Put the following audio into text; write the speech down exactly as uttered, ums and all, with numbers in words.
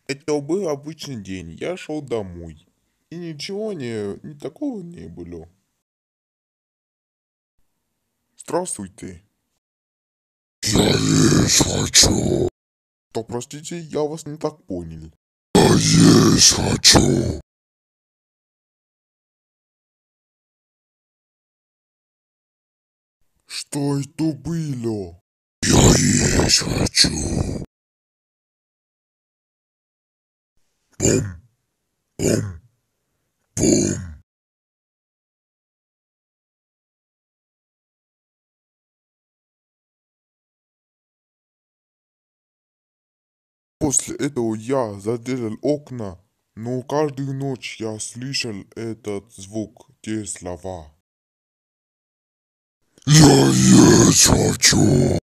Это был обычный день, я шел домой. И ничего не, не такого не было. Здравствуйте. Я есть хочу. То простите, я вас не так понял. Я есть хочу. Что это было? Я есть хочу. Бум, бум, бум. После этого я заделал окна, но каждую ночь я слышал этот звук, те слова. Я есть хочу.